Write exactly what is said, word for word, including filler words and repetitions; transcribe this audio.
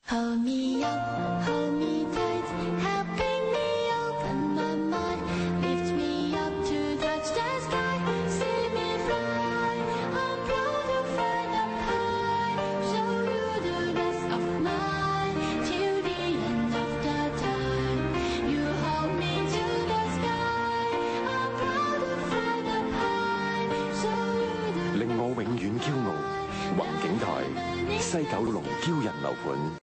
Hold me up, hold me tight, helping me open my mind, lift me up to touch the sky, see me fly. I'm proud to fly up high, show you the best of mine, till the end of the time. You hold me to the sky, I'm proud to fly up high, show you the best of mine. 令我永遠驕傲，宏景台西九龍驕人樓盤。